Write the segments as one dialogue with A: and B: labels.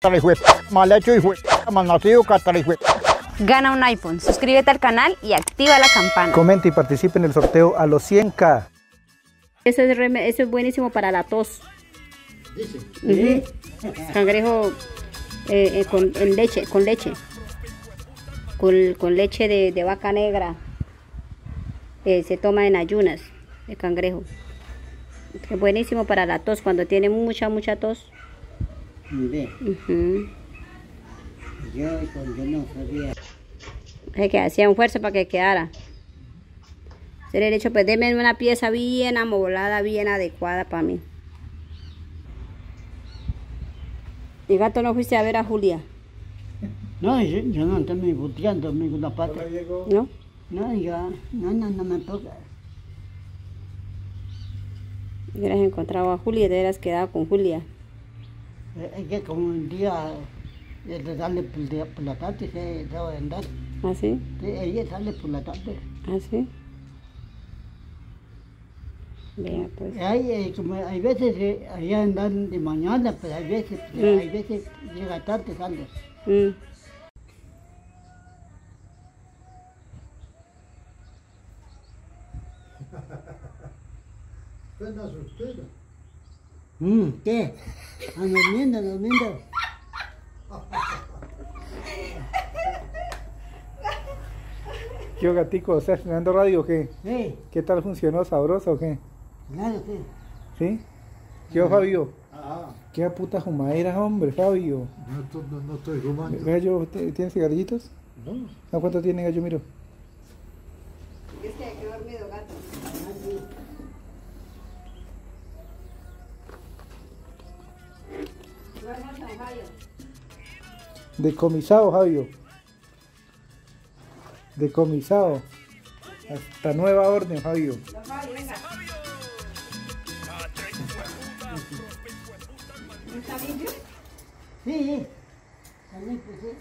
A: mal hecho y fue mal nacido,
B: Gana un iPhone, suscríbete al canal y activa la campana.
C: Comenta y participe en el sorteo a los 100K.
B: Eso es buenísimo para la tos. Cangrejo con leche de vaca negra. Se toma en ayunas el cangrejo. Es buenísimo para la tos cuando tiene mucha tos.
D: Mire, yo no sabía.
B: Es que hacía un fuerza para que quedara. Se le he dicho, pues deme una pieza bien amoblada, bien adecuada para mí. ¿Y gato no fuiste a ver a Julia?
D: No, yo no estoy buteando ninguna parte.
B: ¿No?
D: No, yo no me toca.
B: Hubieras encontrado a Julia y te hubieras quedado con Julia.
D: Es que como un día le sale por la tarde se va a andar.
B: ¿Ah, sí?
D: Sí, ella sale por la tarde.
B: ¿Ah, sí? Vea, pues.
D: Hay veces allá andan de mañana, pero hay veces llega tarde, sale.
A: Suena asustado.
D: ¿Qué? Durmiendo.
C: ¿Qué gatico? ¿Estás estrenando radio o qué?
D: Sí,
C: ¿Qué tal funcionó? ¿Sabroso o qué?
D: claro, sí.
C: ¿Sí? ¿Qué Fabio?
A: Ah,
C: ¿Qué puta jumadera, hombre, Fabio?
A: no estoy fumando.
C: ¿Gallo, tiene cigarrillitos?
A: No.
C: ¿A cuánto tiene Gallo, miro?
B: Es que hay que dormido, gato.
C: Decomisado, Fabio. Decomisado. Hasta nueva orden, Fabio.
D: Sí. También, pues sí.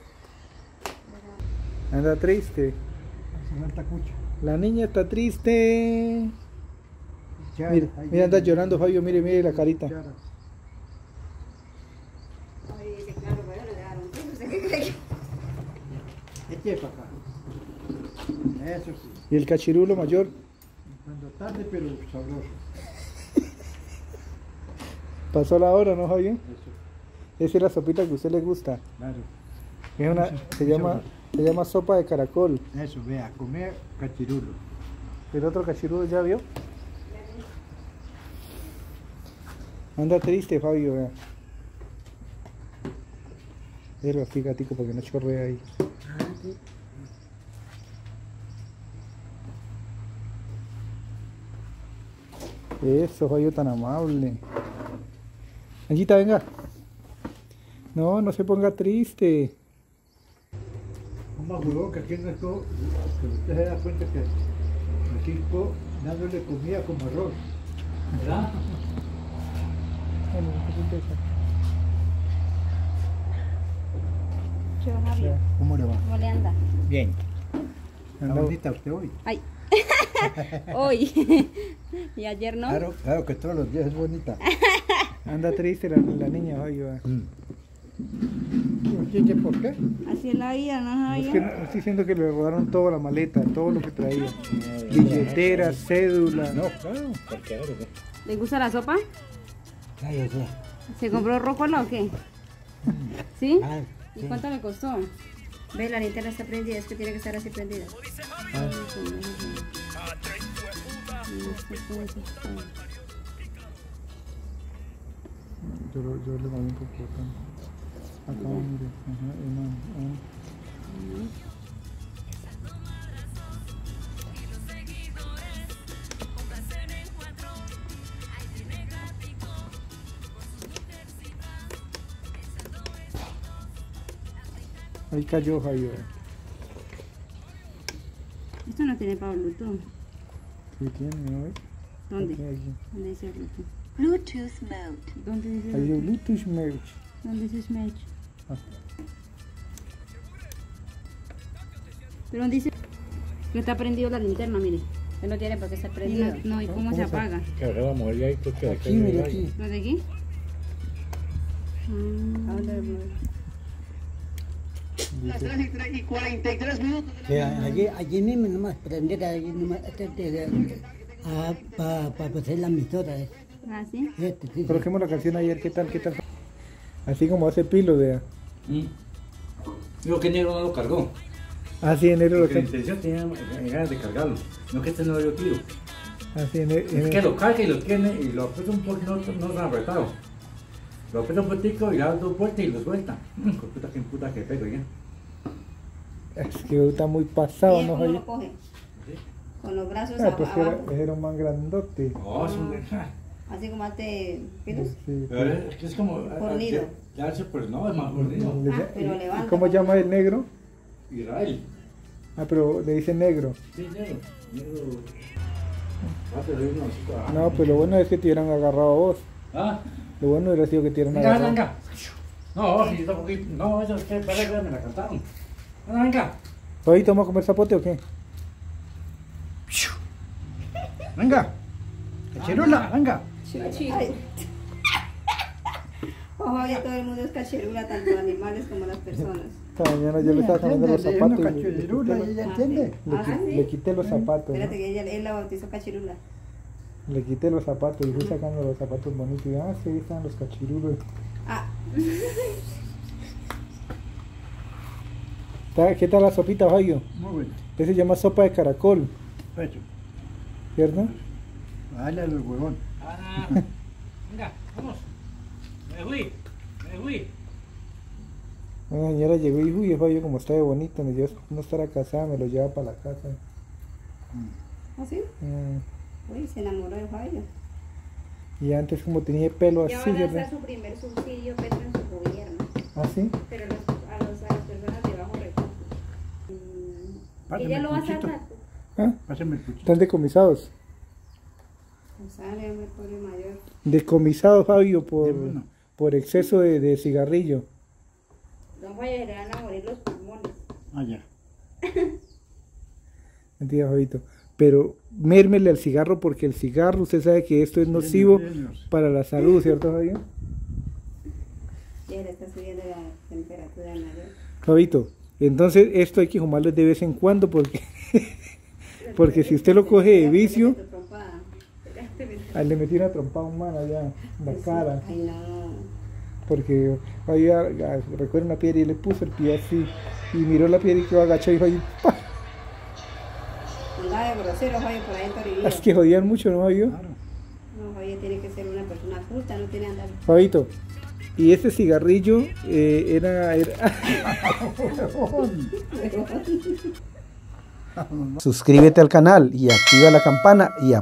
C: Anda triste. La niña está triste. Mira, anda llorando, Fabio. Mire la carita.
D: Este es para acá. Eso sí.
C: ¿Y el cachirulo mayor?
A: Cuando tarde, pero sabroso.
C: Pasó la hora, ¿no, Fabio?
A: Eso.
C: Esa es la sopita que a usted le gusta.
A: Claro.
C: Es una, se llama sopa de caracol.
A: Eso, vea, comer cachirulo.
C: ¿El otro cachirulo ya vio? Anda triste, Fabio, vea. Pero así, gatico, porque no chorrea ahí. Eso, Fabio, tan amable. Anguita, venga. No se ponga triste.
A: Un majurón que aquí en esto, que usted se da cuenta que aquí dándole comida como arroz. ¿Verdad? ¿Cómo le va?
B: ¿Cómo le anda?
A: Bien. ¿Está
C: Anda-
A: bonita usted hoy?
B: Ay. Hoy. Y ayer no.
A: Claro que todos los días es bonita.
C: Anda triste la niña, Fabio. Vea.
A: Oye, ¿por qué?
B: Así es la vida, ¿no?
C: Es que no, estoy diciendo que le robaron toda la maleta, todo lo que traía. Billetera, cédula.
A: No, claro, porque ahora
B: ¿Le gusta la sopa?
D: Ay, yo sé.
B: ¿Se compró rócola o qué? ¿Sí?
D: Ah,
B: ¿Y
D: sí.
B: cuánto le costó? Ve, la linterna está prendida, es que tiene que estar así prendida.
C: Yo le doy un poco acá. Acá, mire. Ajá, ahí cayó, Jairo.
B: Esto no tiene para Bluetooth.
C: Sí tiene, ¿no ves?
B: ¿Dónde?
C: Aquí.
B: ¿Dónde dice Bluetooth?
E: Bluetooth mode.
B: ¿Dónde dice
C: Ahí dice
B: Bluetooth?
C: Bluetooth Merge.
B: ¿Dónde dice Smash?
C: Ah.
B: Pero ¿dónde dice que está prendido la linterna? Mire. Que no tiene por qué estar prendido. No, ¿y cómo se apaga?
A: Que ahora vamos a ir ahí porque
C: Aquí, mire, aquí.
B: ¿Dónde aquí? ¿A dónde?
D: Las 3:43 minutos. Allí mismo nomás, prender allí nomás, para hacer la emisora.
B: ¿Ah, sí?
C: Coloquemos la canción ayer, ¿qué tal? Así como hace Pilo, vea.
E: Digo que negro no lo cargó.
C: Así en enero lo
E: Porque la intención tenía ganas de cargarlo. No que no dio tiro.
C: Así en
E: Es que lo carga y lo tiene y lo aprieta un poco y no se ha apretado. Lo aprieta un poquitico y le da 2 vueltas y lo suelta. Con puta que pego ya.
C: Es que está muy pasado, ¿no,
B: ¿Cómo
C: Javier?
B: lo coge? Con los brazos
C: Pues
B: abajo.
C: era un man grandote.
E: No, es un...
B: Así como hace Pilos.
C: Sí,
E: Pero es que es como...
B: Fornido.
E: Ya pues no, es más fornido.
B: Pero levanta.
C: ¿Y cómo llama el negro?
E: Israel.
C: Ah, pero le dice negro.
E: Sí, negro. Pero es una chica.
C: No, pues lo bueno es que te hubieran agarrado a vos.
E: Ah,
C: Lo bueno hubiera sido que te hubieran
E: venga,
C: agarrado.
E: venga. No, si yo tampoco... No, eso es que parece que me la cantaron. Venga.
C: ¿Hoy vamos a comer zapote o qué?
A: Venga, cacherula, venga.
B: Ay. Ojo, ya todo el mundo es cacherula, tanto animales como las personas.
C: Esta mañana yo le estaba cambiando los zapatos y
A: Cacherula, ella entiende.
C: le quité los zapatos. ¿no?
B: Espérate que él la bautizó cachirula.
C: Le quité los zapatos y fui sacando los zapatos bonitos. Y sí, ahí están los cachirulos.
B: Ah,
C: ¿Qué tal la sopita, Fabio?
A: Muy bueno.
C: Ese se llama sopa de caracol,
A: Eso.
C: ¿cierto?
A: Dale al huevón.
E: Venga, vamos. Me fui.
C: Una señora llegó y uy, Fabio como está de bonito, me dio no estar casada, me lo lleva para la casa.
B: ¿ah, sí? Uy, se enamoró de Fabio.
C: Y antes como tenía pelo
B: Ya
C: así,
B: van a
C: ¿verdad?
B: hacer su primer subsidio Petro en su gobierno,
C: ¿Ah, sí?
B: pero a las personas de bajo recursos.
A: Pásame
B: Ella
A: el
B: lo va a hacer
A: cuchito.
B: rato.
C: ¿Ah?
A: Pásame el cuchillo.
C: Están decomisados.
B: No sale, hombre, pobre mayor.
C: Decomisados, Fabio,
A: Deme uno.
C: por exceso de cigarrillo.
B: Don Fabio se le van a morir los pulmones.
A: Ah, ya.
C: Mentira, Fabito. Pero mérmele al cigarro porque el cigarro, usted sabe que esto es nocivo para la salud, ¿cierto, Fabio?
B: Ya le está subiendo la temperatura mayor.
C: Fabito, entonces esto hay que fumarlo de vez en cuando porque si usted lo coge de vicio, le metí una trompada humana allá en la cara.
B: Ay, no.
C: Porque Fabio recuerda una piedra y le puso el pie así y miró la piedra y quedó agachado y Fabio, ¡pah!
B: Nada de grosero, Fabio, por ahí en Toribio.
C: Es que jodían mucho, ¿no, Fabio?
A: Claro.
B: No, Fabio tiene que ser una persona justa, no tiene que andar.
C: Fabito, y ese cigarrillo era... Suscríbete al canal y activa la campana y